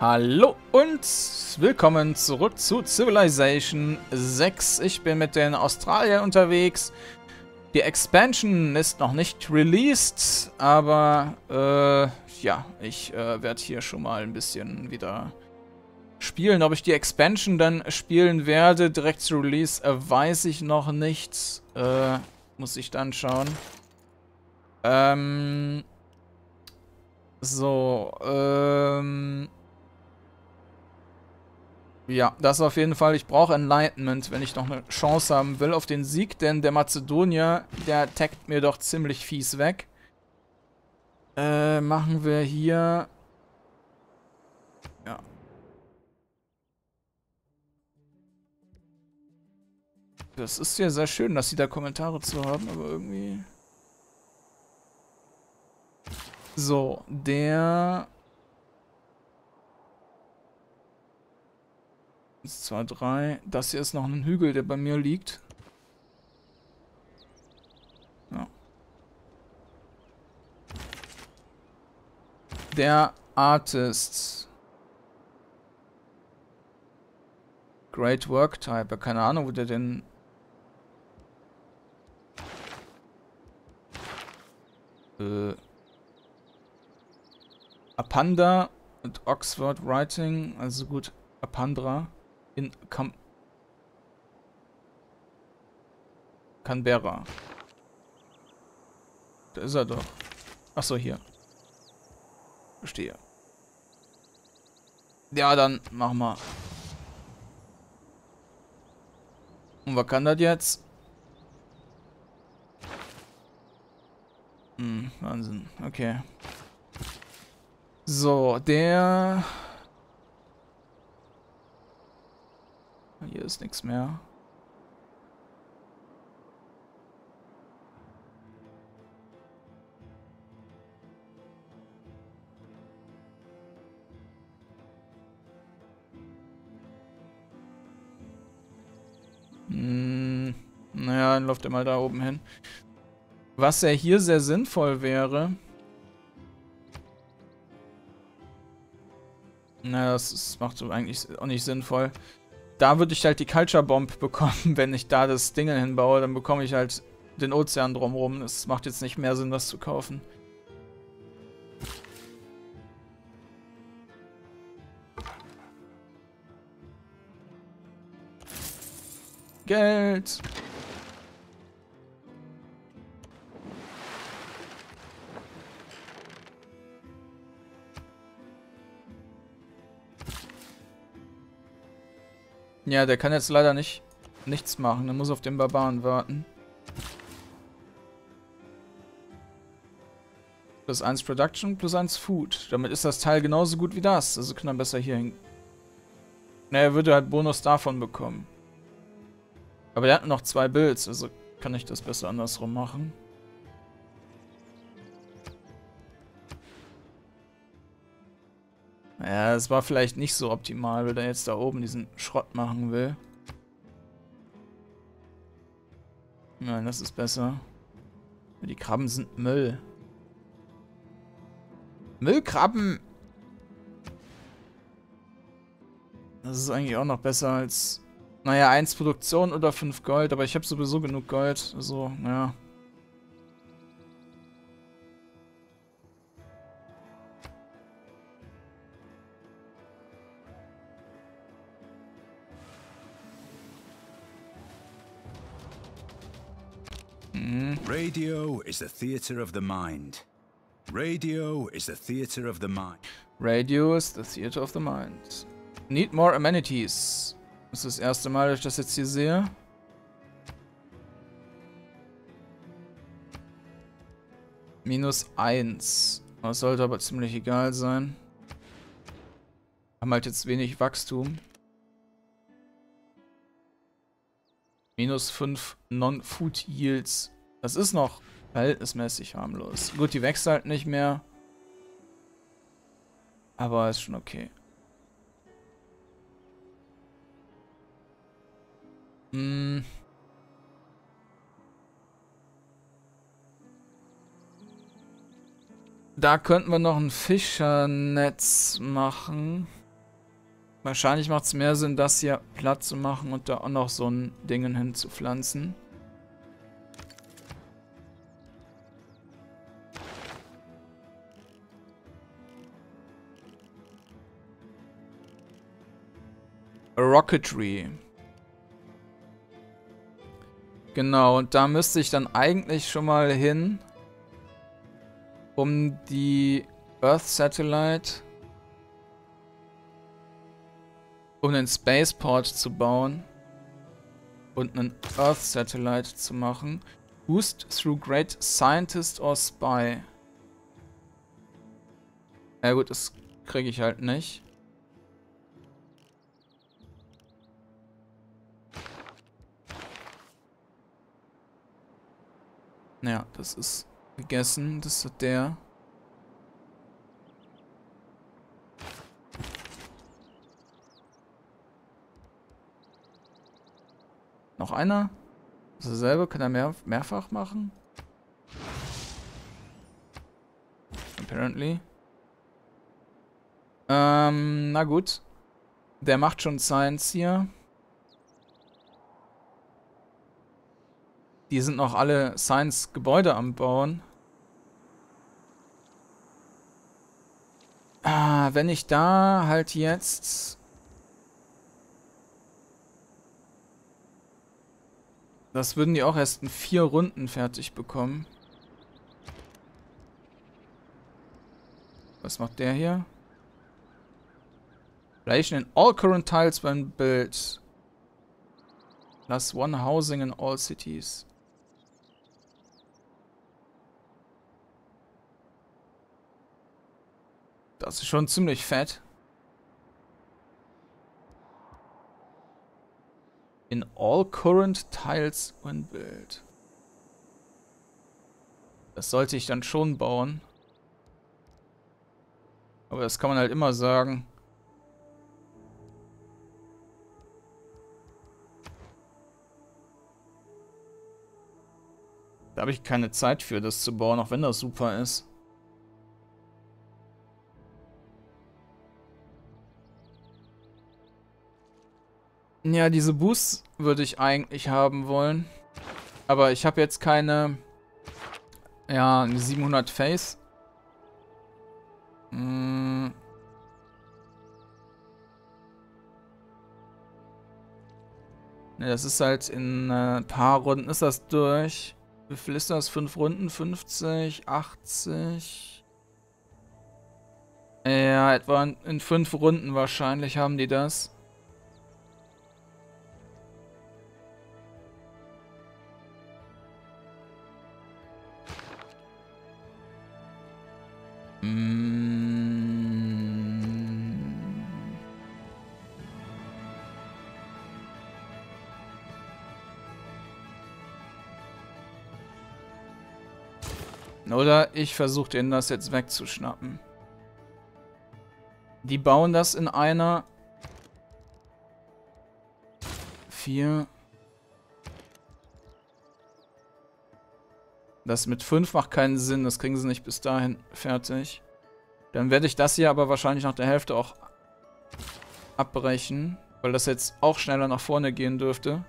Hallo und willkommen zurück zu Civilization 6. Ich bin mit den Australiern unterwegs. Die Expansion ist noch nicht released, aber ja, ich werde hier schon mal ein bisschen wieder spielen. Ob ich die Expansion dann spielen werde, direkt zu Release, weiß ich noch nicht. Muss ich dann schauen. Ja, das auf jeden Fall. Ich brauche Enlightenment, wenn ich noch eine Chance haben will auf den Sieg, denn der Mazedonier, der taggt mir doch ziemlich fies weg. Machen wir hier... Ja. Das ist ja sehr schön, dass sie da Kommentare zu haben, aber irgendwie... So, der... 1, 2, 3. Das hier ist noch ein Hügel, der bei mir liegt. Ja. Der Artist. Great Work Type. Keine Ahnung, wo der denn... Apanda und Oxford Writing. Also gut, Apandra. In Canberra. Da ist er doch. Achso, hier. Verstehe. Ja, dann machen wir. Und was kann das jetzt? Wahnsinn. Okay. So, der... Hier ist nichts mehr. Naja, dann läuft er mal da oben hin. Was ja hier sehr sinnvoll wäre... Naja, das macht so eigentlich auch nicht sinnvoll. Da würde ich halt die Culture Bomb bekommen, wenn ich da das Ding hinbaue. Dann bekomme ich halt den Ozean drumherum. Es macht jetzt nicht mehr Sinn, das zu kaufen. Geld! Ja, der kann jetzt leider nichts machen. Der muss auf den Barbaren warten. Plus 1 Production, plus 1 Food. Damit ist das Teil genauso gut wie das. Also kann er besser hier hin. Na, er würde halt Bonus davon bekommen. Aber der hat noch 2 Builds, also kann ich das besser andersrum machen. Ja, es war vielleicht nicht so optimal, weil er jetzt da oben diesen Schrott machen will. Nein, das ist besser. Die Krabben sind Müll. Müllkrabben! Das ist eigentlich auch noch besser als... Naja, 1 Produktion oder 5 Gold, aber ich habe sowieso genug Gold. Also, ja. Radio is the theater of the mind. Radio is the theater of the mind. Radio is the theater of the mind. Need more amenities. Das ist das erste Mal, dass ich das jetzt hier sehe. -1. Das sollte aber ziemlich egal sein. Haben halt jetzt wenig Wachstum. -5 Non-Food Yields. Das ist noch verhältnismäßig harmlos. Gut, die wächst halt nicht mehr. Aber ist schon okay. Da könnten wir noch ein Fischernetz machen. Wahrscheinlich macht es mehr Sinn, das hier platt zu machen und da auch noch so ein Ding hinzupflanzen. Rocketry. Genau, und da müsste ich dann eigentlich schon mal hin, um die Earth Satellite, um einen Spaceport zu bauen und einen Earth Satellite zu machen. Boost through Great Scientist or Spy. Ja gut, das kriege ich halt nicht. Ja, das ist gegessen. Das ist der. Noch einer? Das ist dasselbe. Kann er mehrfach machen? Apparently. Na gut. Der macht schon Science hier. Die sind noch alle Science-Gebäude am Bauen. Wenn ich da halt jetzt... Das würden die auch erst in 4 Runden fertig bekommen. Was macht der hier? Relation in all current tiles when built. +1 housing in all cities. Das ist schon ziemlich fett. In all current tiles when built. Das sollte ich dann schon bauen. Aber das kann man halt immer sagen. Da habe ich keine Zeit für, das zu bauen, auch wenn das super ist. Ja, diese Boosts würde ich eigentlich haben wollen. Aber ich habe jetzt keine... Ja, eine 700 Face. Ne, das ist halt in ein paar Runden ist das durch. Wie viel ist das? 5 Runden? 50, 80? Ja, etwa in 5 Runden wahrscheinlich haben die das. Oder ich versuche denen das jetzt wegzuschnappen. Die bauen das in einer... 4... Das mit 5 macht keinen Sinn, das kriegen sie nicht bis dahin fertig. Dann werde ich das hier aber wahrscheinlich nach der Hälfte auch abbrechen, weil das jetzt auch schneller nach vorne gehen dürfte.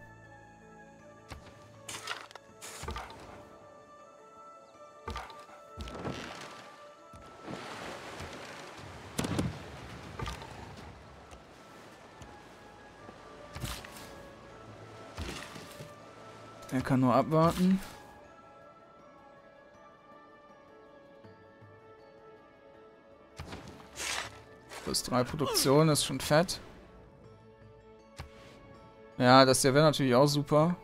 Er kann nur abwarten. +3 Produktion ist schon fett. Ja, das hier wäre natürlich auch super.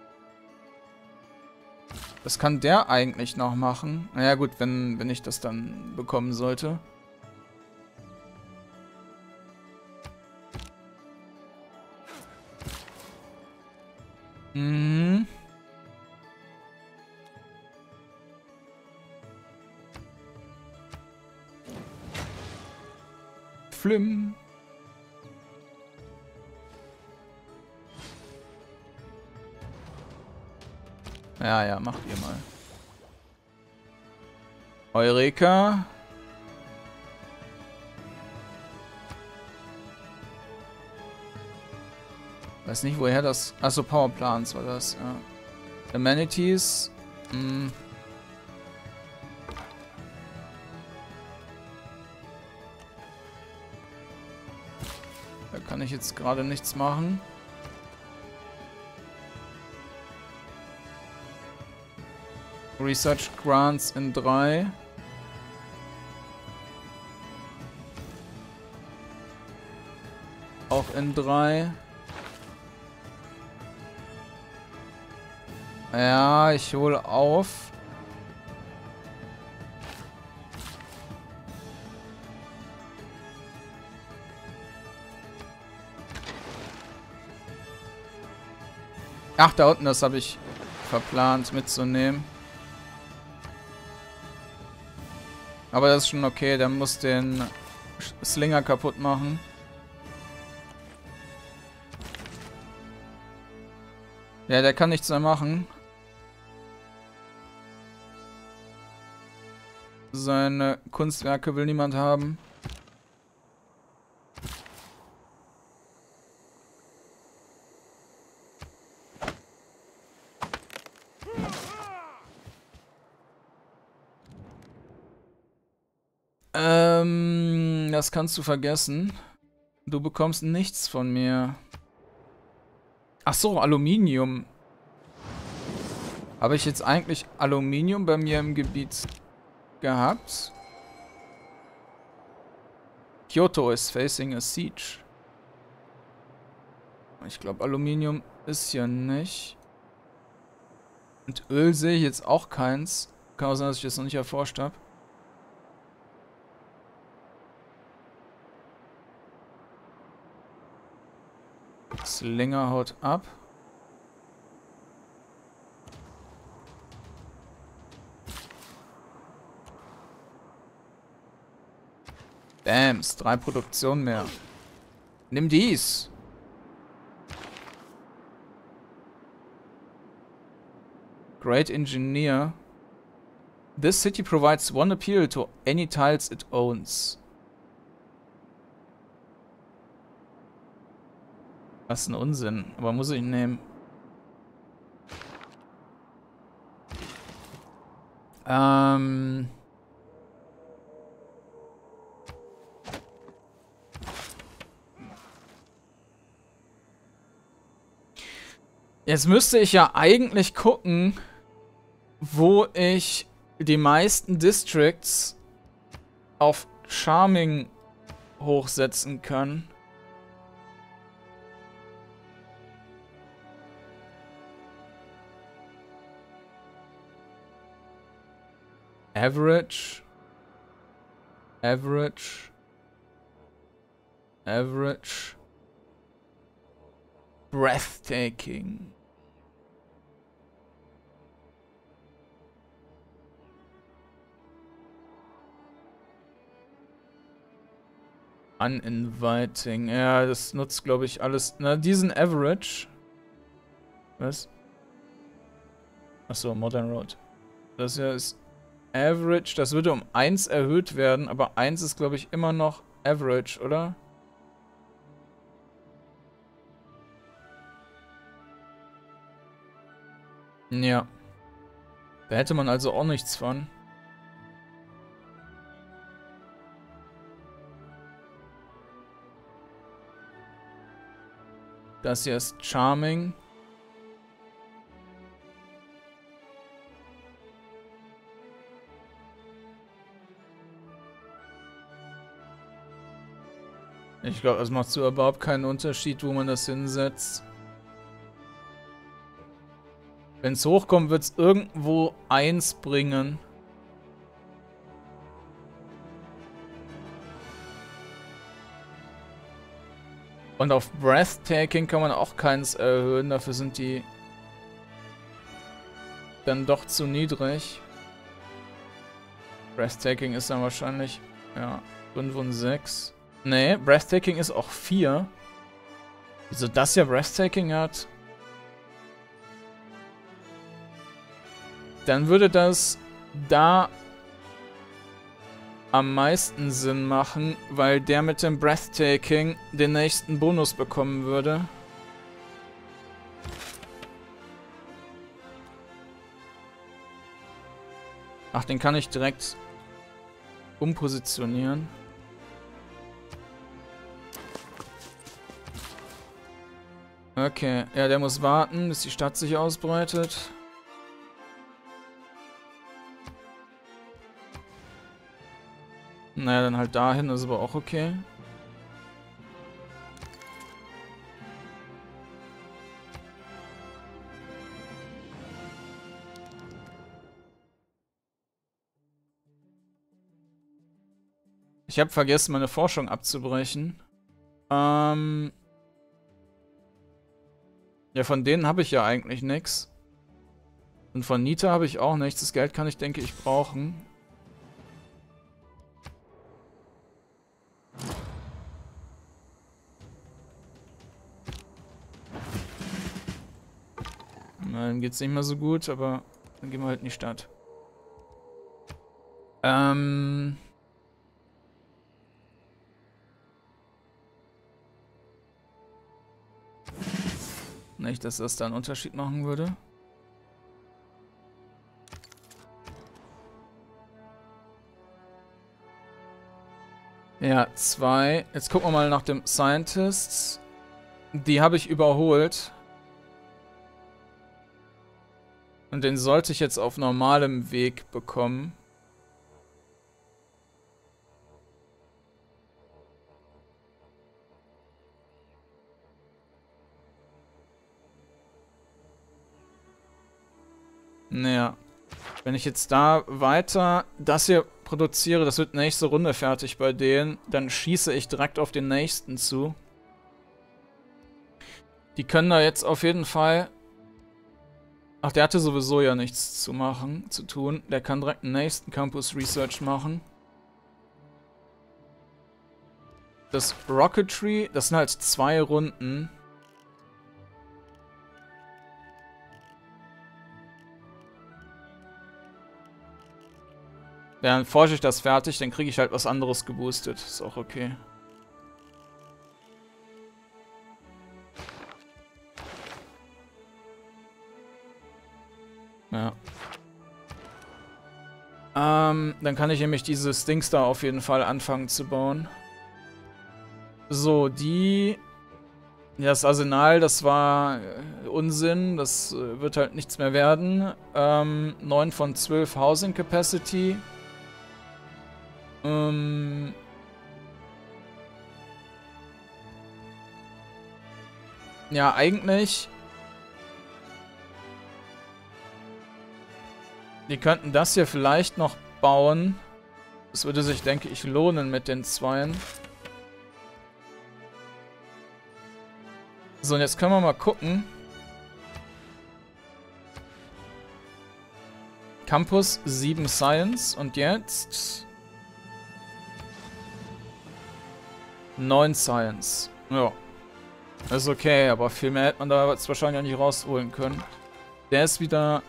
Das kann der eigentlich noch machen. Naja gut, wenn ich das dann bekommen sollte. Mhm. Flim. Ja, macht ihr mal. Eureka. Weiß nicht, woher das... Achso, Powerplants war das, ja. Amenities. Da kann ich jetzt gerade nichts machen. Research Grants in 3. Auch in 3. Ja, ich hole auf. Ach, da unten, das habe ich verplant mitzunehmen. Aber das ist schon okay, der muss den Slinger kaputt machen. Ja, der kann nichts mehr machen. Seine Kunstwerke will niemand haben. Das kannst du vergessen. Du bekommst nichts von mir. Ach so, Aluminium. Habe ich jetzt eigentlich Aluminium bei mir im Gebiet gehabt? Kyoto is facing a siege. Ich glaube, Aluminium ist hier nicht. Und Öl sehe ich jetzt auch keins. Kann auch sein, dass ich das noch nicht erforscht habe. Slinger haut ab. Bams, 3 Produktionen mehr. Nimm dies. Great Engineer. This city provides one appeal to any tiles it owns. Was ein Unsinn. Aber muss ich nehmen. Jetzt müsste ich ja eigentlich gucken, wo ich die meisten Districts auf Charming hochsetzen kann. Average. Average. Average. Breathtaking. Uninviting. Ja, das nutzt, glaube ich, alles. Na, diesen Average. Was? Achso, Modern Road. Das hier ist Average. Das würde um 1 erhöht werden, aber 1 ist, glaube ich, immer noch Average, oder? Ja. Da hätte man also auch nichts von. Das hier ist Charming. Ich glaube, es macht so überhaupt keinen Unterschied, wo man das hinsetzt. Wenn es hochkommt, wird es irgendwo 1 bringen. Und auf Breathtaking kann man auch keins erhöhen. Dafür sind die dann doch zu niedrig. Breathtaking ist dann wahrscheinlich, ja, 5 und 6. Nee, Breathtaking ist auch 4. Wieso das ja Breathtaking hat? Dann würde das da am meisten Sinn machen, weil der mit dem Breathtaking den nächsten Bonus bekommen würde. Ach, den kann ich direkt umpositionieren. Okay, ja, der muss warten, bis die Stadt sich ausbreitet. Naja, dann halt dahin, ist aber auch okay. Ich habe vergessen, meine Forschung abzubrechen. Ja, von denen habe ich ja eigentlich nichts. Und von Nita habe ich auch nichts. Das Geld kann ich, denke ich, brauchen. Na, dann geht's nicht mehr so gut, aber dann gehen wir halt in die Stadt. Nicht, dass das da einen Unterschied machen würde. Ja, 2. Jetzt gucken wir mal nach dem Scientists. Die habe ich überholt. Und den sollte ich jetzt auf normalem Weg bekommen. Naja. Wenn ich jetzt da weiter das hier produziere, das wird nächste Runde fertig bei denen, dann schieße ich direkt auf den nächsten zu. Die können da jetzt auf jeden Fall... Ach, der hatte sowieso ja nichts zu tun. Der kann direkt den nächsten Campus Research machen. Das Rocketry, das sind halt 2 Runden. Ja, dann forsche ich das fertig, dann kriege ich halt was anderes geboostet. Ist auch okay. Ja. Dann kann ich nämlich diese Stings da auf jeden Fall anfangen zu bauen. So, die... Ja, das Arsenal, das war Unsinn. Das wird halt nichts mehr werden. 9 von 12 Housing Capacity. Ja, eigentlich... Die könnten das hier vielleicht noch bauen. Das würde sich, denke ich, lohnen mit den 2. So, und jetzt können wir mal gucken. Campus 7 Science und jetzt 9 Science. Ja. Das ist okay, aber viel mehr hätte man da jetzt wahrscheinlich auch nicht rausholen können. Der ist wieder...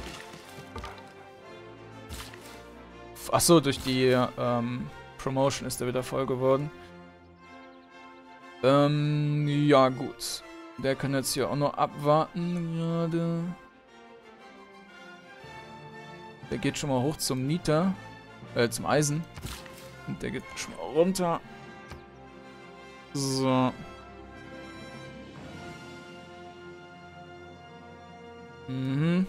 Achso, durch die Promotion ist er wieder voll geworden. Ja gut. Der kann jetzt hier auch noch abwarten gerade. Der geht schon mal hoch zum Niter. Zum Eisen. Und der geht schon mal runter. So. Mhm.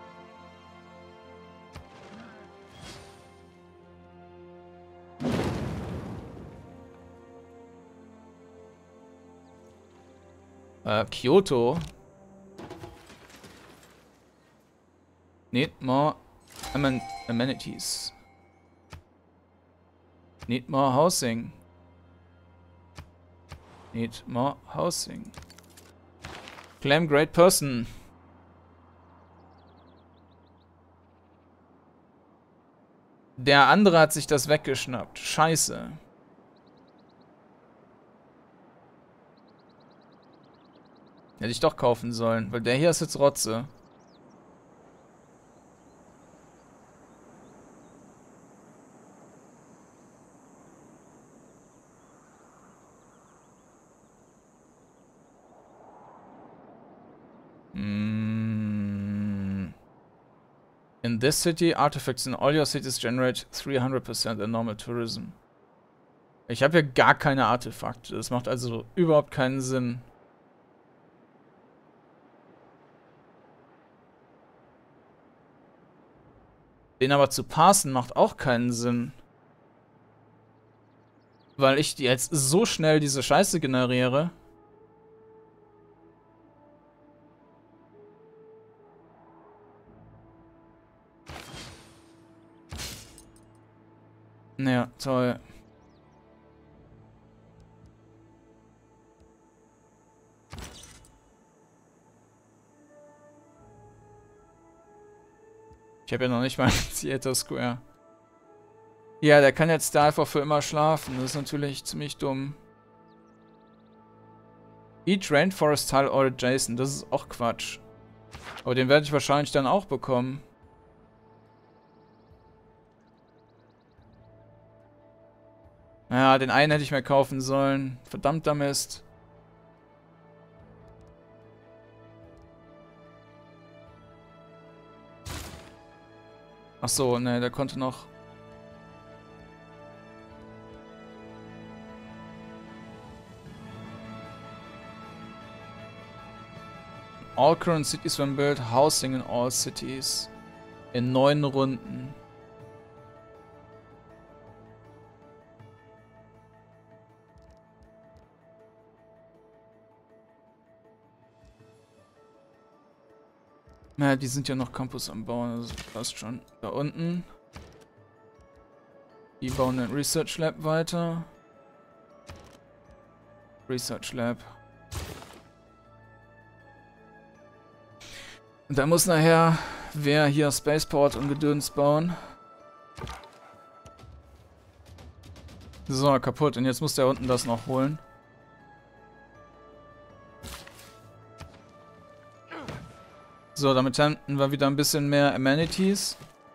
Kyoto. Need more amenities. Need more housing. Need more housing. Claim great person. Der andere hat sich das weggeschnappt. Scheiße. Hätte ich doch kaufen sollen, weil der hier ist jetzt Rotze. In this city, artifacts in all your cities generate 300% in normal tourism. Ich habe hier gar keine Artefakte. Das macht also überhaupt keinen Sinn. Den aber zu parsen macht auch keinen Sinn. Weil ich jetzt so schnell diese Scheiße generiere. Ja, toll. Ich habe ja noch nicht mal einen Theater Square. Ja, der kann jetzt da einfach für immer schlafen. Das ist natürlich ziemlich dumm. Each Rainforest Tile or adjacent. Das ist auch Quatsch. Aber den werde ich wahrscheinlich dann auch bekommen. Ja, den einen hätte ich mir kaufen sollen. Verdammter Mist. Ach so, ne, der konnte noch. All current cities when built, housing in all cities. In 9 Runden. Na, die sind ja noch Campus am Bauen, also passt schon. Da unten. Die bauen den Research Lab weiter. Research Lab. Und da muss nachher wer hier Spaceport und Gedöns bauen. So, kaputt. Und jetzt muss der unten das noch holen. So, damit hätten wir wieder ein bisschen mehr Amenities.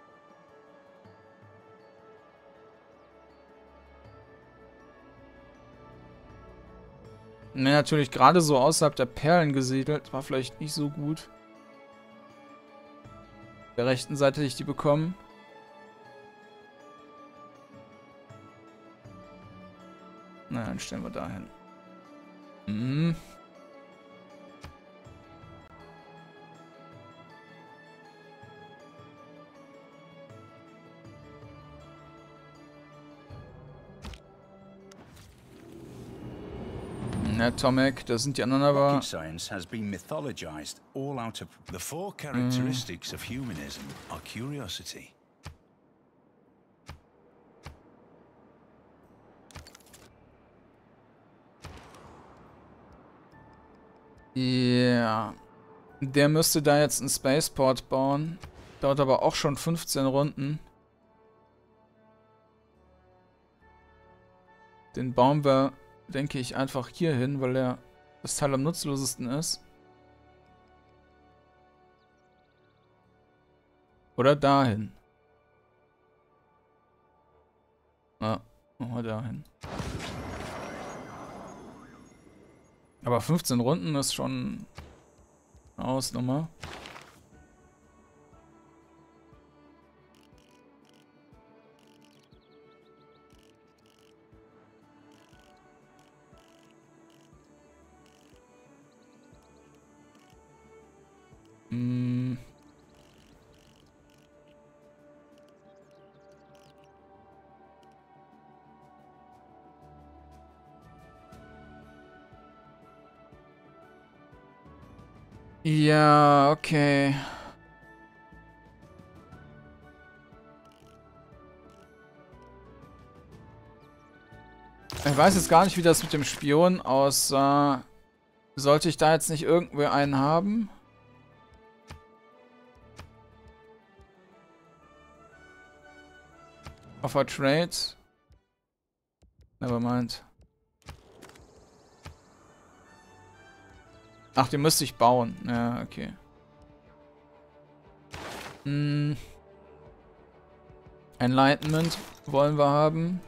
Ne, natürlich gerade so außerhalb der Perlen gesiedelt. War vielleicht nicht so gut. Auf der rechten Seite hätte ich die bekommen. Na, dann stellen wir da hin. Mhm. Atomic, da sind die anderen aber. Rocket science has been mythologized all out of the 4 characteristics of humanism are curiosity. Ja. Der müsste da jetzt einen Spaceport bauen. Dauert aber auch schon 15 Runden. Den bauen wir, denke ich, einfach hier hin, weil der das Teil am nutzlosesten ist. Oder dahin. Ja, machen wir dahin. Aber 15 Runden ist schon eine Hausnummer. Ja, okay. Ich weiß jetzt gar nicht, wie das mit dem Spion aussah. Sollte ich da jetzt nicht irgendwo einen haben? Offer Trade. Nevermind. Ach, den müsste ich bauen. Ja, okay. Enlightenment wollen wir haben.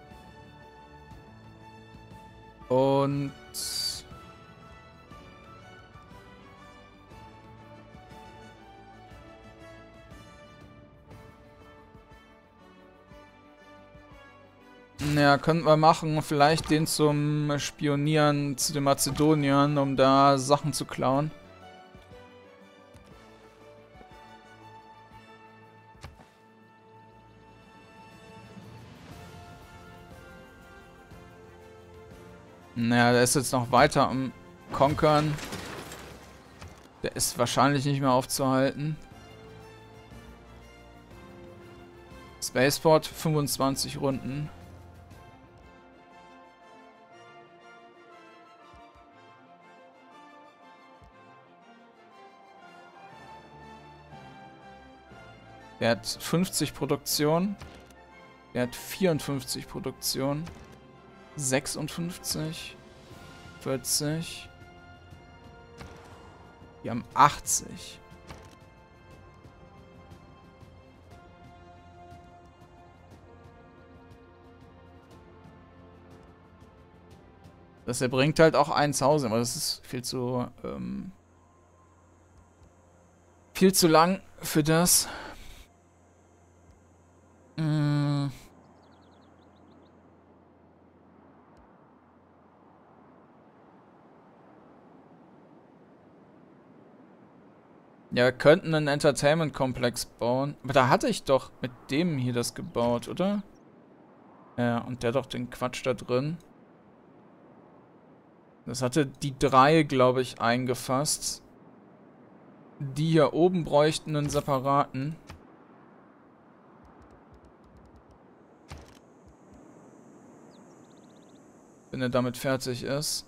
Und Ja, könnten wir machen. Vielleicht den zum Spionieren zu den Mazedoniern, um da Sachen zu klauen. Naja, der ist jetzt noch weiter am Konkern. Der ist wahrscheinlich nicht mehr aufzuhalten. Spaceport, 25 Runden. Der hat 50 Produktion. Der hat 54 Produktion. 56. 40. Wir haben 80. Das bringt halt auch eins Hause, aber das ist viel zu lang für das. Ja, wir könnten einen Entertainment-Komplex bauen. Aber da hatte ich doch mit dem hier das gebaut, oder? Ja, und der hat doch den Quatsch da drin. Das hatte die 3, glaube ich, eingefasst. Die hier oben bräuchten einen separaten. Wenn er damit fertig ist.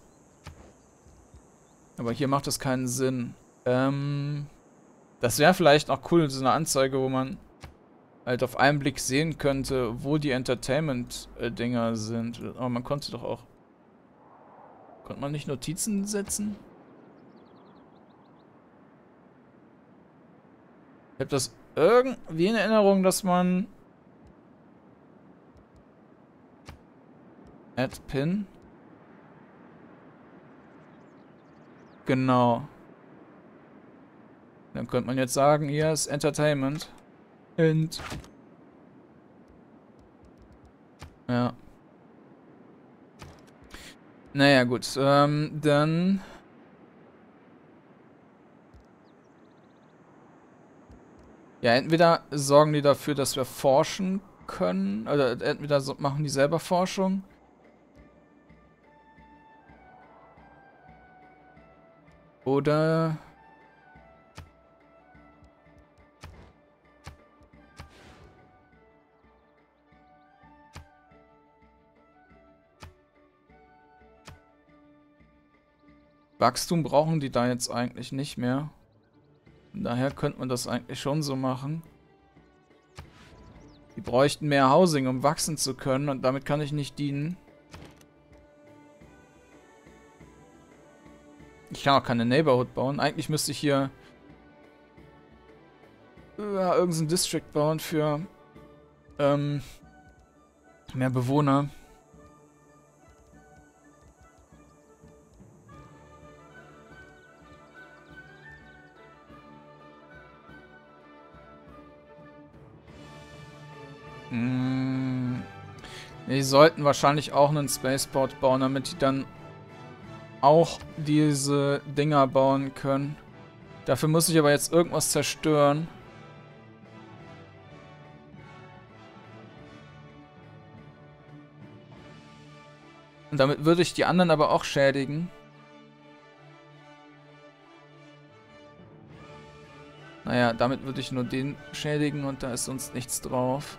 Aber hier macht das keinen Sinn. Das wäre vielleicht auch cool, so eine Anzeige, wo man halt auf einen Blick sehen könnte, wo die Entertainment-Dinger sind. Aber man konnte doch auch... Konnte man nicht Notizen setzen? Ich habe das irgendwie in Erinnerung, dass man... Add Pin. Genau. Dann könnte man jetzt sagen, hier ist Entertainment. Und... Ja. Naja, gut. Dann... Ja, entweder sorgen die dafür, dass wir forschen können. Oder entweder machen die selber Forschung. Oder... Wachstum brauchen die da jetzt eigentlich nicht mehr. Von daher könnte man das eigentlich schon so machen. Die bräuchten mehr Housing, um wachsen zu können. Und damit kann ich nicht dienen. Ich kann auch keine Neighborhood bauen. Eigentlich müsste ich hier irgendein District bauen für mehr Bewohner. Die sollten wahrscheinlich auch einen Spaceport bauen, damit die dann auch diese Dinger bauen können. Dafür muss ich aber jetzt irgendwas zerstören. Und damit würde ich die anderen aber auch schädigen. Naja, damit würde ich nur den schädigen und da ist sonst nichts drauf.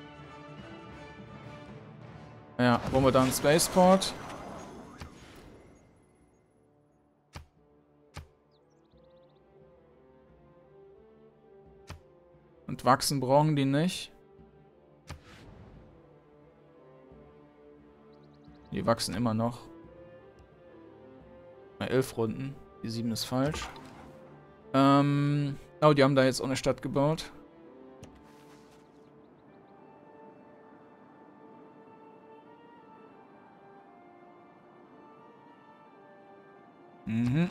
Ja, wollen wir da einen Spaceport? Und wachsen brauchen die nicht. Die wachsen immer noch. Bei 11 Runden. Die 7 ist falsch. Oh, die haben da jetzt auch eine Stadt gebaut. Mhm.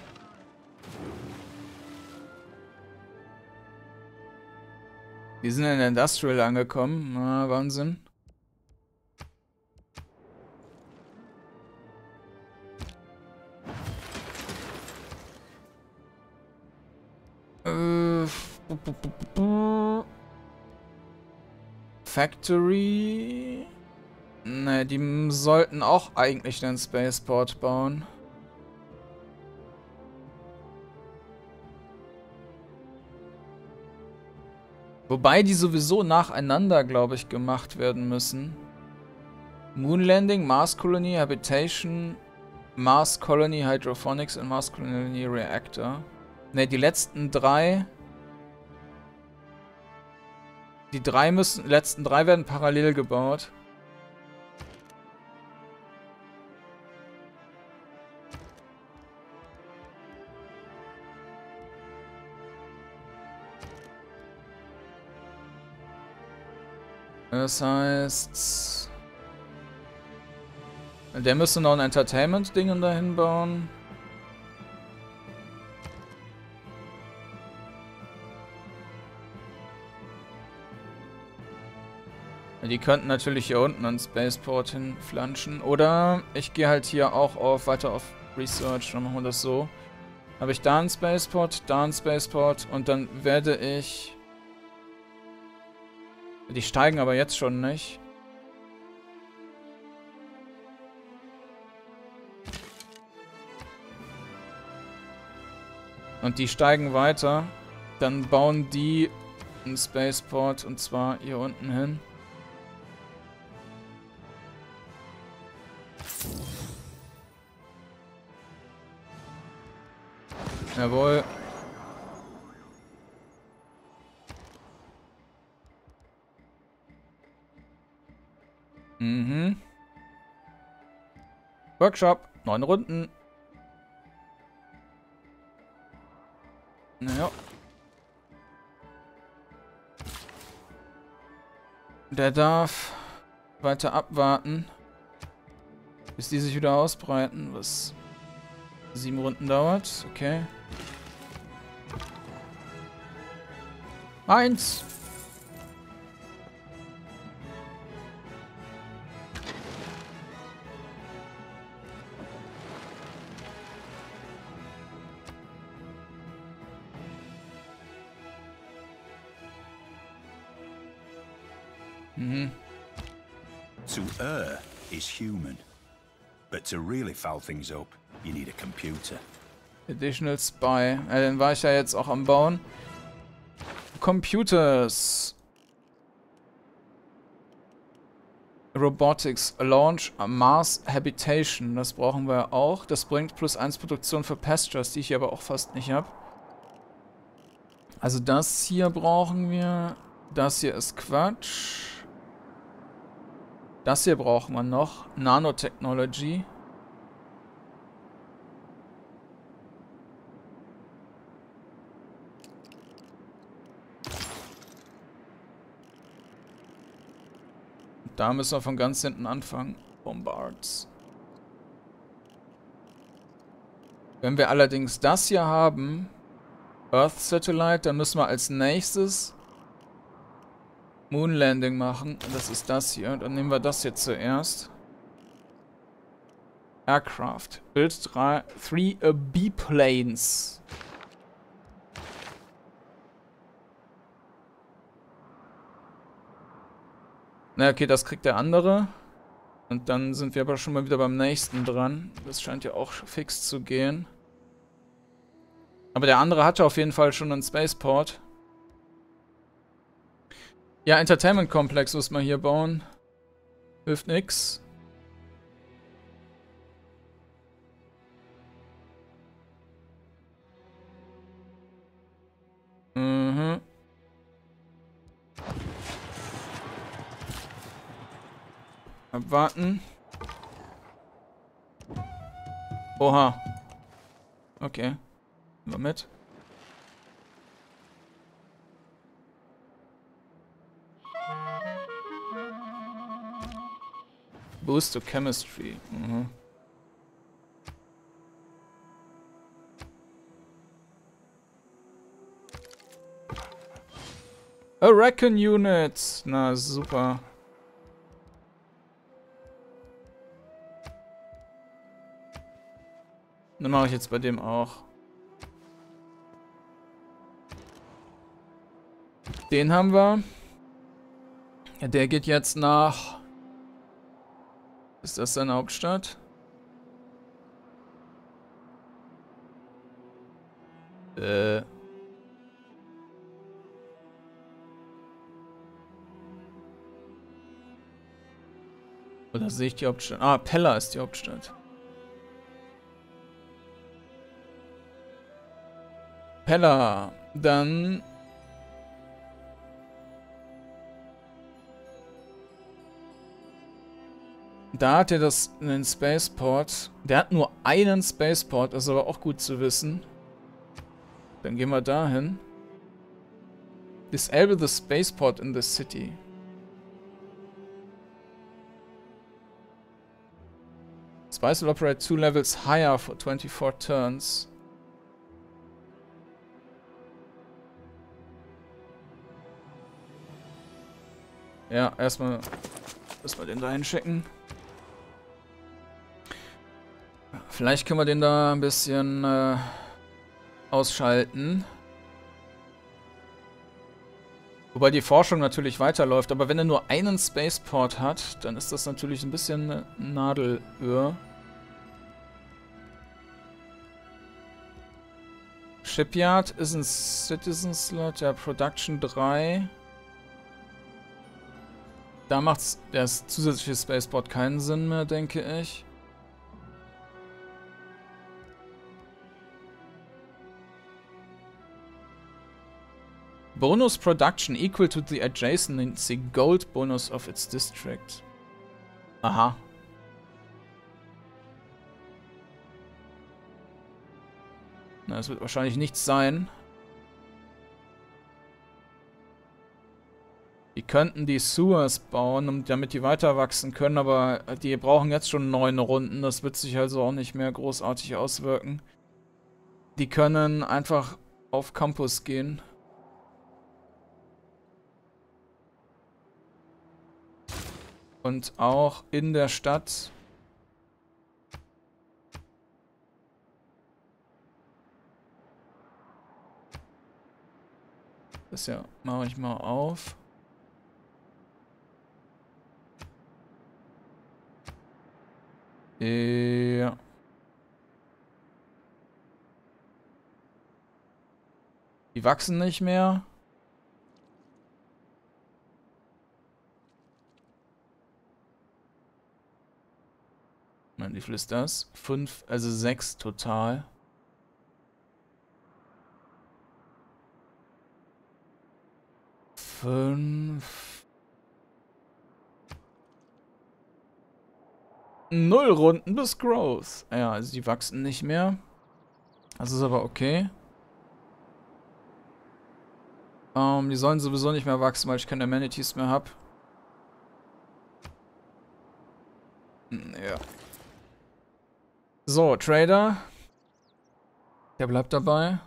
Die sind in der Industrial angekommen. Na, Wahnsinn. Factory. Ne, die sollten auch eigentlich einen Spaceport bauen. Wobei die sowieso nacheinander, glaube ich, gemacht werden müssen. Moon Landing, Mars Colony, Habitation, Mars Colony, Hydroponics und Mars Colony Reactor. Ne, die letzten drei... Die letzten drei werden parallel gebaut. Das heißt... Der müsste noch ein Entertainment-Ding dahin bauen. Die könnten natürlich hier unten an Spaceport hinflanschen. Oder ich gehe halt hier auch weiter auf Research. Dann machen wir das so. Habe ich da einen Spaceport, da einen Spaceport. Und dann werde ich... Die steigen aber jetzt schon nicht. Und die steigen weiter. Dann bauen die einen Spaceport. Und zwar hier unten hin. Jawohl. Mhm. Workshop. 9 Runden. Naja. Der darf weiter abwarten, bis die sich wieder ausbreiten, was 7 Runden dauert. Okay. 1. Mhm. To err is human, but to really foul things up, you need a computer. Additional Spy. Den war ich ja jetzt auch am Bauen. Computers. Robotics. Launch Mars Habitation. Das brauchen wir auch. Das bringt +1 Produktion für Pastures, die ich hier aber auch fast nicht habe. Also das hier brauchen wir. Das hier ist Quatsch. Das hier brauchen wir noch. Nanotechnology. Da müssen wir von ganz hinten anfangen. Bombards. Wenn wir allerdings das hier haben, Earth Satellite, dann müssen wir als nächstes Moon Landing machen. Und das ist das hier. Dann nehmen wir das hier zuerst. Aircraft. Build 3 B-Planes. Na okay, das kriegt der andere. Und dann sind wir aber schon mal wieder beim nächsten dran. Das scheint ja auch fix zu gehen. Aber der andere hatte auf jeden Fall schon einen Spaceport. Ja, Entertainment Komplex muss man hier bauen. Hilft nix. Mhm. Abwarten. Oha. Okay. Mal mit. Boost to Chemistry. Mhm. A Recon Unit. Na, super. Dann mache ich jetzt bei dem auch. Den haben wir. Ja, der geht jetzt nach... Ist das seine Hauptstadt? Oder sehe ich die Hauptstadt? Ah, Pella ist die Hauptstadt. Pella. Dann... Da hat er einen Spaceport. Der hat nur einen Spaceport, ist aber auch gut zu wissen. Dann gehen wir dahin. Disable the spaceport in the city. Spice will operate 2 levels higher for 24 turns. Ja, erstmal den da hinschicken. Vielleicht können wir den da ein bisschen ausschalten. Wobei die Forschung natürlich weiterläuft, aber wenn er nur einen Spaceport hat, dann ist das natürlich ein bisschen Nadelöhr. Shipyard ist ein Citizen Slot, ja, Production 3. Da macht das zusätzliche Spaceport keinen Sinn mehr, denke ich. Bonus Production equal to the adjacency gold bonus of its district. Aha. Na, das wird wahrscheinlich nichts sein. Die könnten die Sewers bauen, damit die weiter wachsen können, aber die brauchen jetzt schon 9 Runden. Das wird sich also auch nicht mehr großartig auswirken. Die können einfach auf Campus gehen. Und auch in der Stadt. Das ja, mache ich mal auf. Ja. Die wachsen nicht mehr. Wie viel ist das? 5, also 6 total. Fünf. 0 Runden bis Growth. Ja, also die wachsen nicht mehr. Das ist aber okay. Die sollen sowieso nicht mehr wachsen, weil ich keine Amenities mehr habe. Ja. So, Trader. Der bleibt dabei.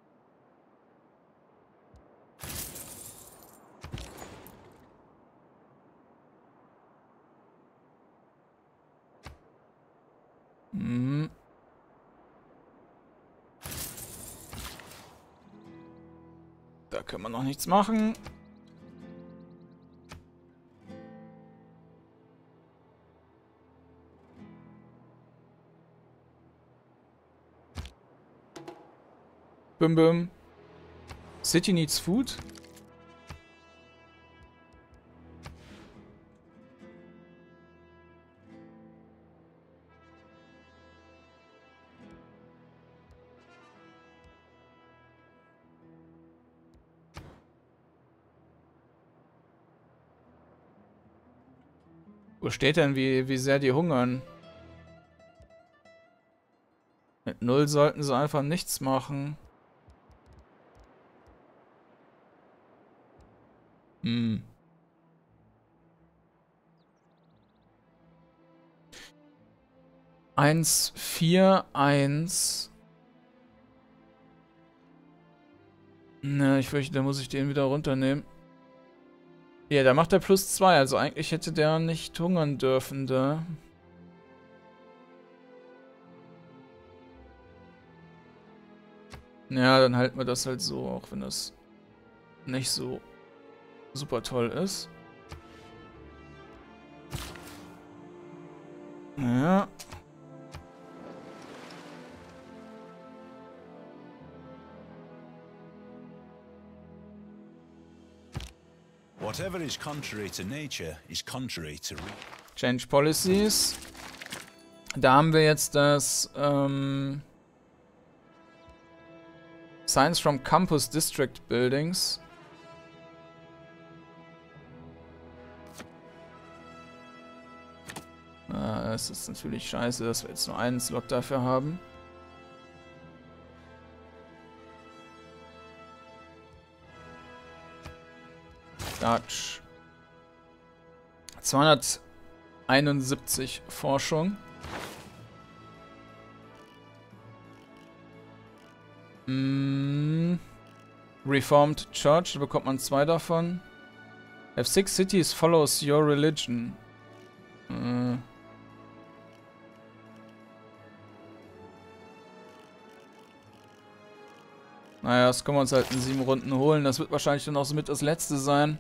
Mhm. Da können wir noch nichts machen. Bim bim. City needs food. Wo steht denn, wie sehr die hungern? Mit 0 sollten sie einfach nichts machen. Hm. Eins, 4, 1. Ne, ich fürchte, da muss ich den wieder runternehmen. Ja, da macht er +2, also eigentlich hätte der nicht hungern dürfen da. Ja, dann halten wir das halt so, auch wenn das nicht so super toll ist. Ja. Whatever is contrary to nature is contrary to Change Policies. Da haben wir jetzt das Signs from Campus District Buildings. Es ist natürlich scheiße, dass wir jetzt nur einen Slot dafür haben. Dutch. 271 Forschung. Reformed Church, da bekommt man 2 davon. Have 6 cities follows your religion. Naja, das können wir uns halt in 7 Runden holen. Das wird wahrscheinlich dann auch so mit das letzte sein.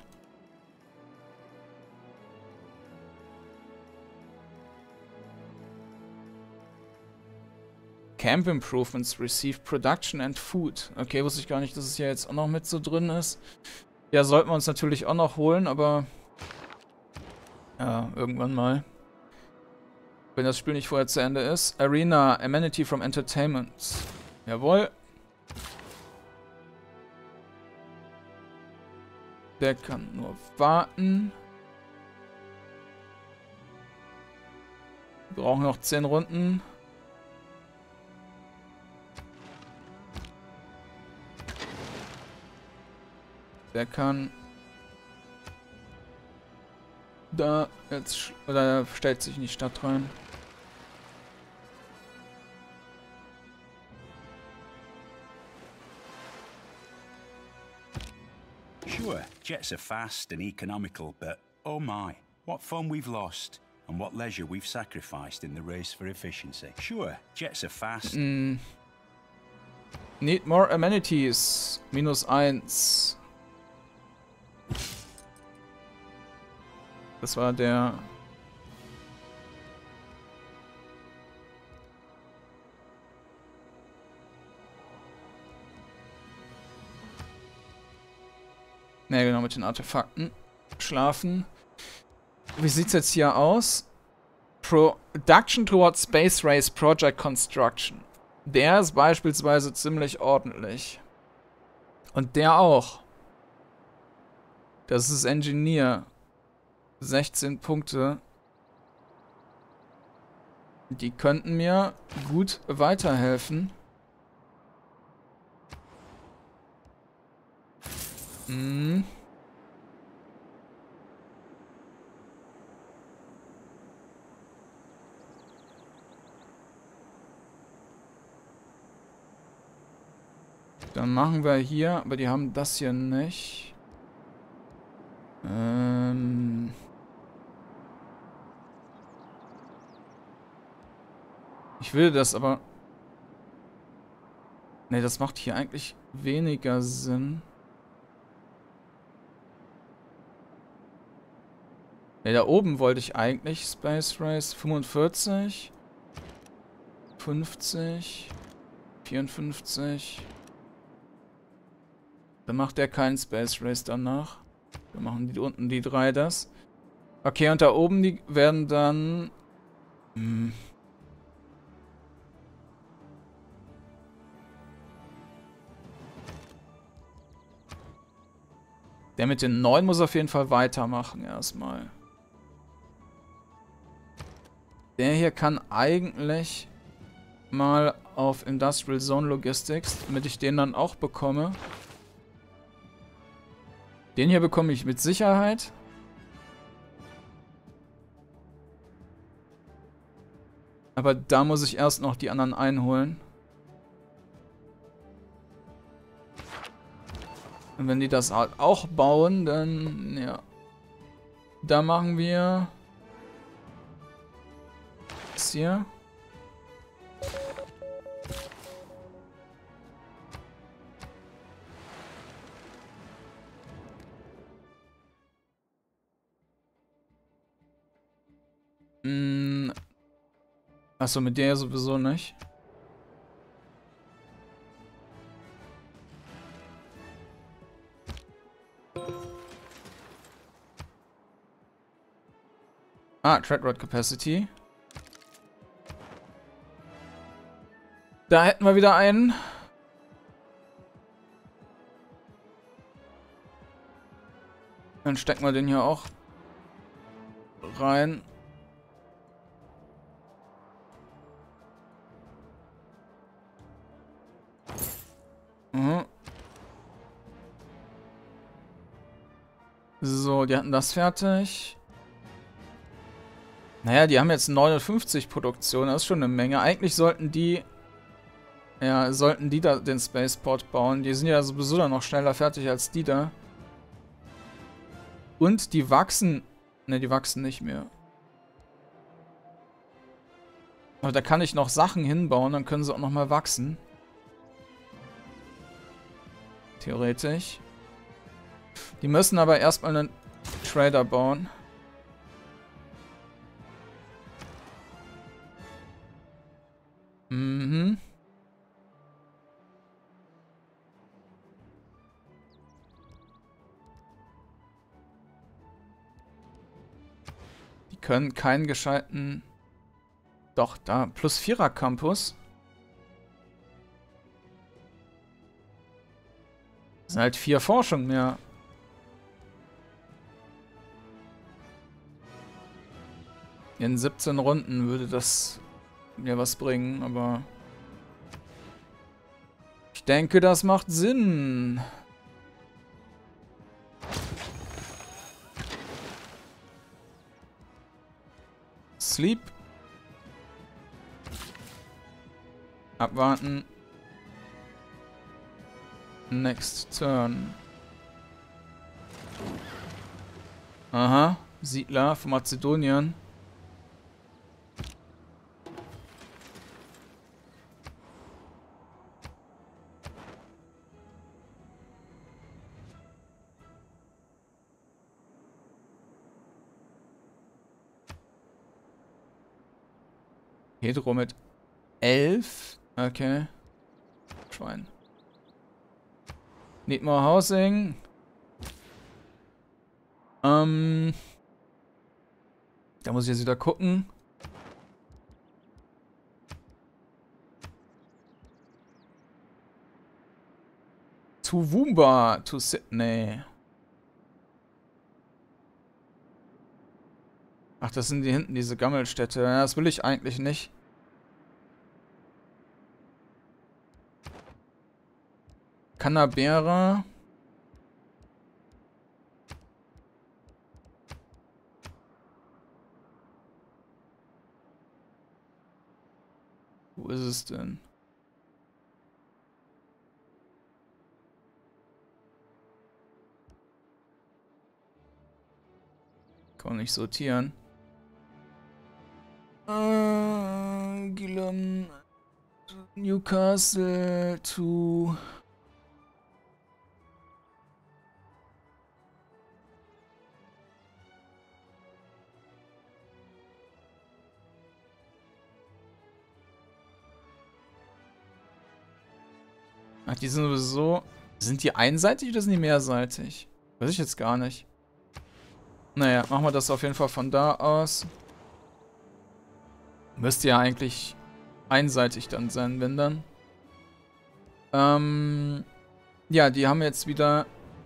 Camp Improvements receive Production and Food. Okay, wusste ich gar nicht, dass es hier jetzt auch noch mit so drin ist. Ja, sollten wir uns natürlich auch noch holen, aber ja, irgendwann mal. Wenn das Spiel nicht vorher zu Ende ist. Arena, Amenity from Entertainment. Jawohl. Der kann nur warten. Wir brauchen noch 10 Runden. Der kann da jetzt, oder stellt sich in die Stadt rein. Sure, jets are fast and economical, but oh my, what fun we've lost and what leisure we've sacrificed in the race for efficiency. Sure, jets are fast. Need more amenities. -1. Das war der... Ne, genau, mit den Artefakten. Schlafen. Wie sieht's jetzt hier aus? Production towards Space Race Project Construction. Der ist beispielsweise ziemlich ordentlich. Und der auch. Das ist Engineer. 16 Punkte. Die könnten mir gut weiterhelfen. Dann machen wir hier, aber die haben das hier nicht. Ich will das aber... Ne, das macht hier eigentlich weniger Sinn. Ne, da oben wollte ich eigentlich Space Race 45, 50, 54. Dann macht der keinen Space Race danach. Dann machen die unten die 3 das. Okay, und da oben die werden dann... Der mit den 9 muss auf jeden Fall weitermachen erstmal. Der hier kann eigentlich mal auf Industrial Zone Logistics, damit ich den dann auch bekomme. Den hier bekomme ich mit Sicherheit. Aber da muss ich erst noch die anderen einholen. Und wenn die das halt auch bauen, dann, ja. Da machen wir das hier. Achso, mit der sowieso nicht. Trade Rod Capacity. Da hätten wir wieder einen. Dann stecken wir den hier auch rein. So, die hatten das fertig. Naja, die haben jetzt 59 Produktion, das ist schon eine Menge. Eigentlich sollten die... Ja, sollten die da den Spaceport bauen. Die sind ja sowieso dann noch schneller fertig als die da. Und die wachsen... Ne, die wachsen nicht mehr. Aber da kann ich noch Sachen hinbauen, dann können sie auch noch mal wachsen. Theoretisch. Die müssen aber erstmal einen Trader bauen. Mhm. Die können keinen gescheiten... Doch, da. Plus 4er Campus. Das sind halt 4 Forschungen mehr. In 17 Runden würde das mir was bringen, aber ich denke, das macht Sinn. Sleep. Abwarten. Next turn. Aha, Siedler von Mazedonien. Hedro mit 11. Okay. Schwein. Need more housing. Da muss ich jetzt wieder gucken. To Woomba, to Sydney. Ach, das sind die hinten, diese Gammelstädte. Ja, das will ich eigentlich nicht. Canberra. Wo ist es denn? Kann man nicht sortieren. Gillen, Newcastle to... Ach, die sind sowieso... Sind die einseitig oder sind die mehrseitig? Weiß ich jetzt gar nicht. Naja, machen wir das auf jeden Fall von da aus. Müsste ja eigentlich einseitig dann sein, wenn dann. Ja, die haben jetzt wieder...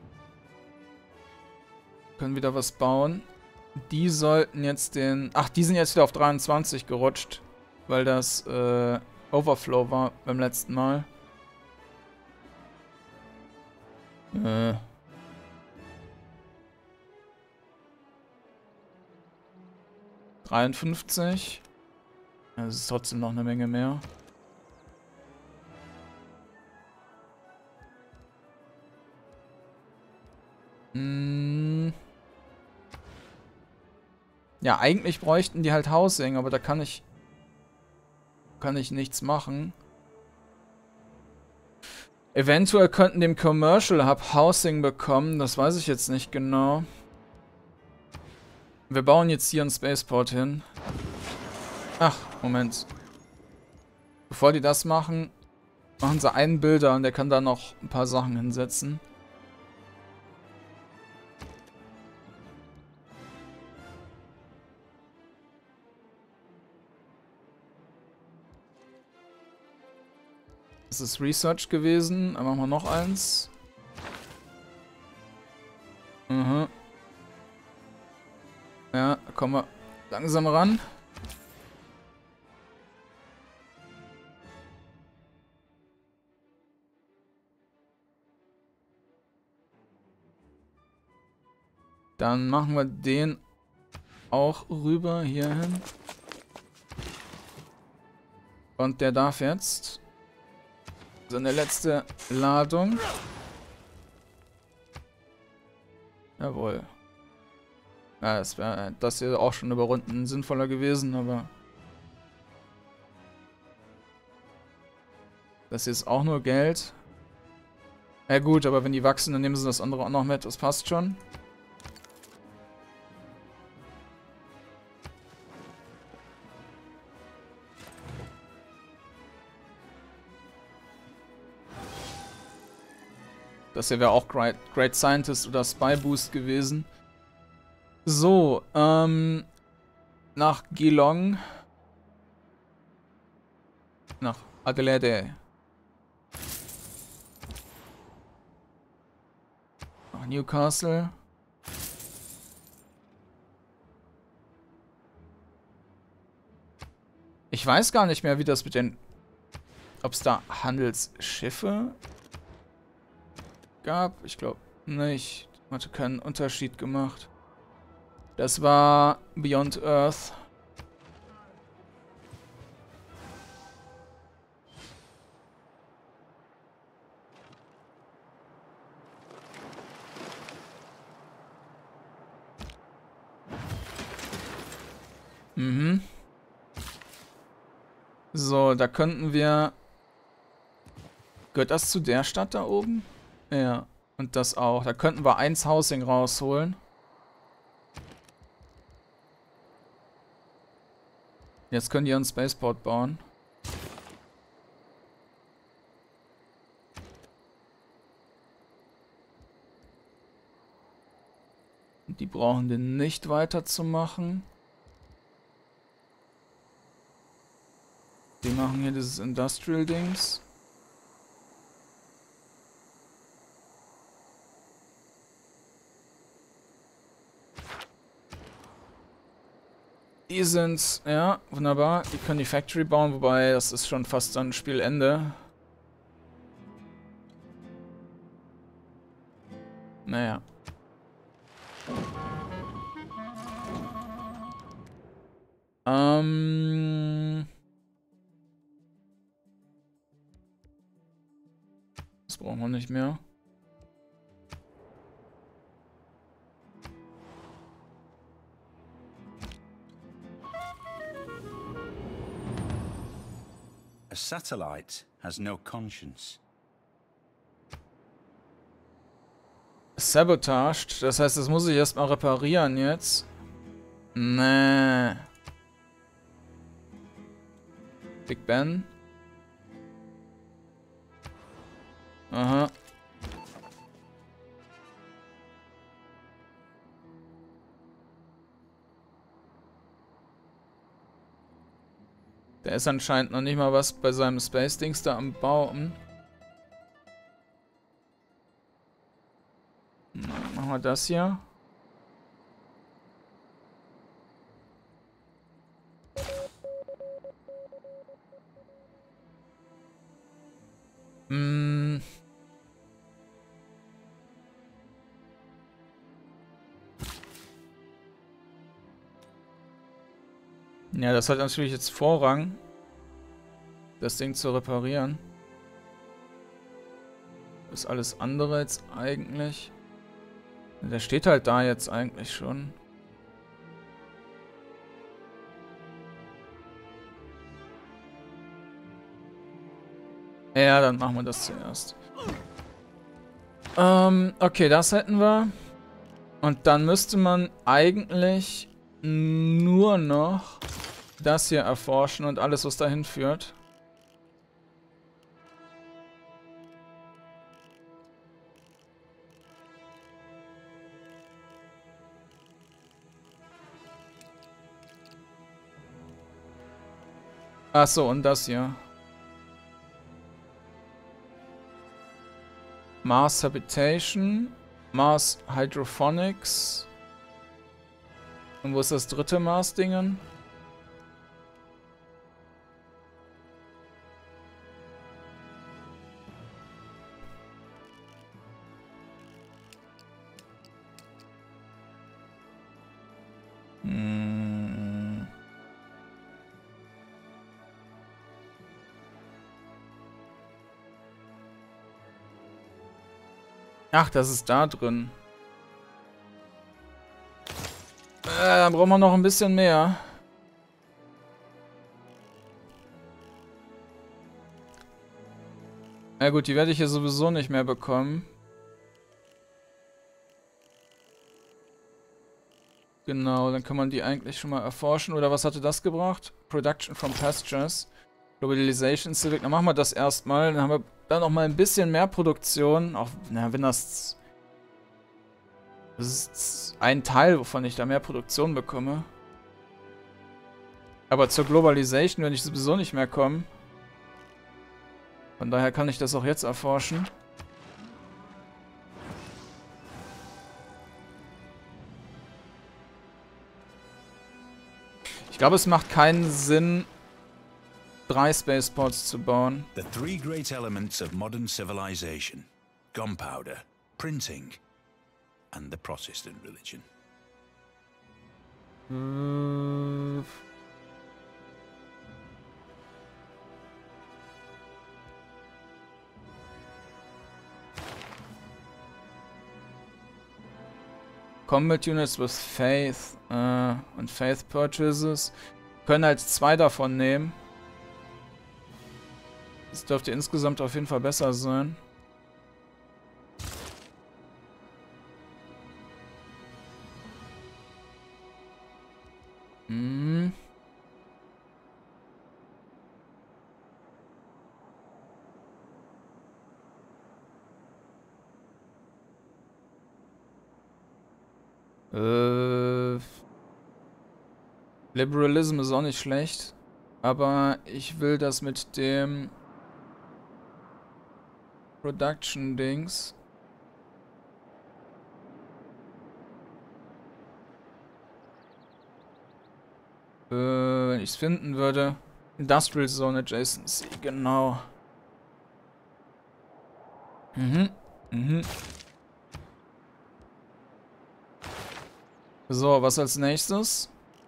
Können wieder was bauen. Die sollten jetzt den... Ach, die sind jetzt wieder auf 23 gerutscht. Weil das Overflow war beim letzten Mal. 53. Das ist trotzdem noch eine Menge mehr. Ja, eigentlich bräuchten die halt Housing, aber da kann ich nichts machen. Eventuell könnten dem Commercial Hub Housing bekommen, das weiß ich jetzt nicht genau. Wir bauen jetzt hier einen Spaceport hin. Ach, Moment. Bevor die das machen, machen sie einen Bilder und der kann da noch ein paar Sachen hinsetzen. Das ist Research gewesen. Dann machen wir noch eins. Mhm. Ja, da kommen wir langsam ran. Dann machen wir den auch rüber hierhin. Und der darf jetzt seine letzte Ladung. Jawohl. Ja, das wäre das hier auch schon über Runden sinnvoller gewesen, aber das hier ist auch nur Geld. Ja gut, aber wenn die wachsen, dann nehmen sie das andere auch noch mit. Das passt schon. Das hier wäre auch Great Scientist oder Spy Boost gewesen. So, nach Geelong. Nach Adelaide. Nach Newcastle. Ich weiß gar nicht mehr, wie das mit den... Ob es da Handelsschiffe gab. Ich glaube nicht. Hatte keinen Unterschied gemacht. Das war Beyond Earth. Mhm. So, da könnten wir... Gehört das zu der Stadt da oben? Ja, und das auch. Da könnten wir eins Housing rausholen. Jetzt können die einen Spaceport bauen. Die brauchen den nicht weiterzumachen. Die machen hier dieses Industrial-Dings. Die sind, ja, wunderbar. Die können die Factory bauen, wobei das ist schon fast dann Spielende. Naja. Das brauchen wir nicht mehr. A satellite has no conscience. Sabotaged, das heißt, das muss ich erstmal reparieren jetzt. Nee. Big Ben. Aha. Der ist anscheinend noch nicht mal was bei seinem Space-Dings da am Bauen. Na, machen wir das hier. Ja, das hat natürlich jetzt Vorrang, das Ding zu reparieren. Das alles andere jetzt eigentlich. Der steht halt da jetzt eigentlich schon. Ja, dann machen wir das zuerst. Okay, das hätten wir. Und dann müsste man eigentlich nur noch das hier erforschen und alles, was dahin führt. Achso, und das hier. Mars Habitation, Mars Hydrophonics. Und wo ist das dritte Mars-Dingen? Ach, das ist da drin. Dann brauchen wir noch ein bisschen mehr. Na gut, die werde ich hier sowieso nicht mehr bekommen. Genau, dann kann man die eigentlich schon mal erforschen. Oder was hatte das gebracht? Production from Pastures. Globalization Civic. Dann machen wir das erstmal. Dann haben wir dann noch mal ein bisschen mehr Produktion. Auch, na, wenn das... Das ist ein Teil, wovon ich da mehr Produktion bekomme. Aber zur Globalization werde ich sowieso nicht mehr kommen. Von daher kann ich das auch jetzt erforschen. Ich glaube, es macht keinen Sinn, 3 Spaceports zu bauen. The three great elements of modern civilization: gunpowder, printing, and the Protestant religion. Combat Units with Faith und Faith Purchases. Wir können halt 2 davon nehmen. Das dürfte insgesamt auf jeden Fall besser sein. Liberalism ist auch nicht schlecht, aber ich will das mit dem Production-Dings. Wenn ich es finden würde. Industrial Zone Adjacency, genau. So, was als nächstes?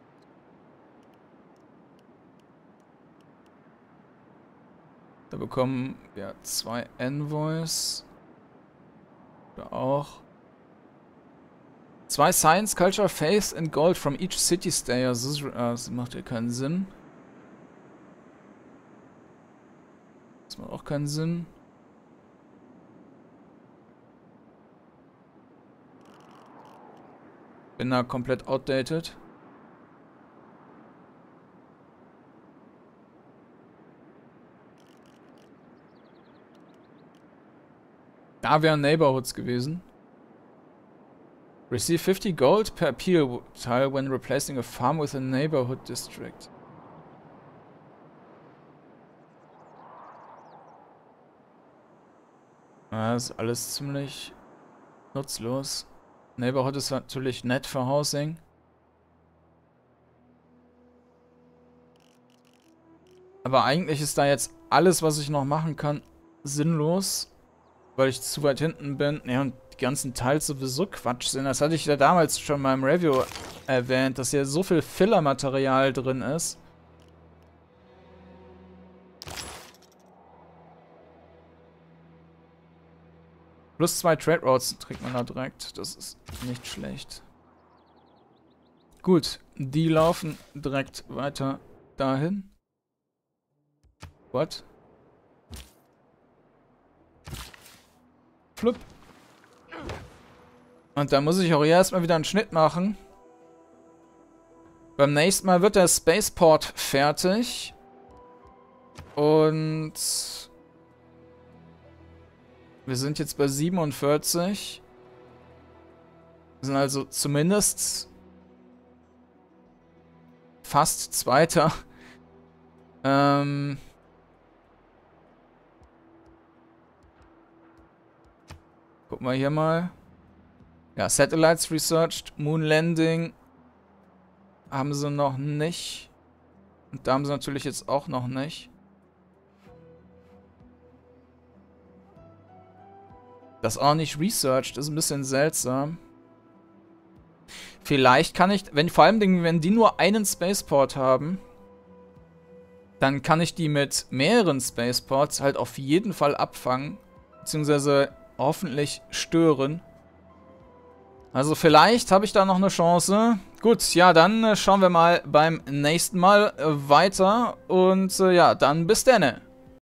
Da bekommen wir 2 Envoys. Da auch. 2 Science, Culture, Faith and Gold from each City Stayer. Das macht ja keinen Sinn. Das macht auch keinen Sinn. Bin da komplett outdated. Da wären Neighborhoods gewesen. Receive 50 Gold per Appeal tile when replacing a farm with a neighborhood district. Das ist alles ziemlich nutzlos. Neighborhood ist natürlich nett für Housing. Aber eigentlich ist da jetzt alles, was ich noch machen kann, sinnlos. Weil ich zu weit hinten bin. Ja, und die ganzen Teils sowieso Quatsch sind. Das hatte ich ja damals schon mal im Review erwähnt, dass hier so viel Filler-Material drin ist. Plus 2 Trade Routes trägt man da direkt. Das ist nicht schlecht. Gut, die laufen direkt weiter dahin. What? Flup. Und da muss ich auch hier erstmal wieder einen Schnitt machen. Beim nächsten Mal wird der Spaceport fertig. Und wir sind jetzt bei 47. Wir sind also zumindest fast Zweiter. Gucken wir hier mal. Ja, Satellites researched, Moon Landing haben sie noch nicht. Und da haben sie natürlich jetzt auch noch nicht. Das auch nicht researched ist ein bisschen seltsam. Vielleicht kann ich, vor allem, wenn die nur einen Spaceport haben, dann kann ich die mit mehreren Spaceports halt auf jeden Fall abfangen. Beziehungsweise hoffentlich stören. Also vielleicht habe ich da noch eine Chance. Gut, ja, dann schauen wir mal beim nächsten Mal weiter. Und ja, dann bis denne.